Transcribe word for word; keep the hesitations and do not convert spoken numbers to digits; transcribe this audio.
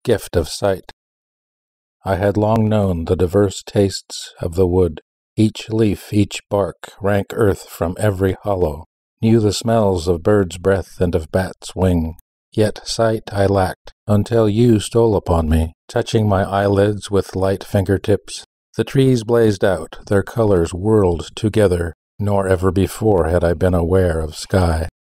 gift of sight. I had long known the diverse tastes of the wood. Each leaf, each bark, rank earth from every hollow, knew the smells of bird's breath and of bat's wing. Yet sight I lacked, until you stole upon me, touching my eyelids with light fingertips. The trees blazed out, their colors whirled together, nor ever before had I been aware of sky.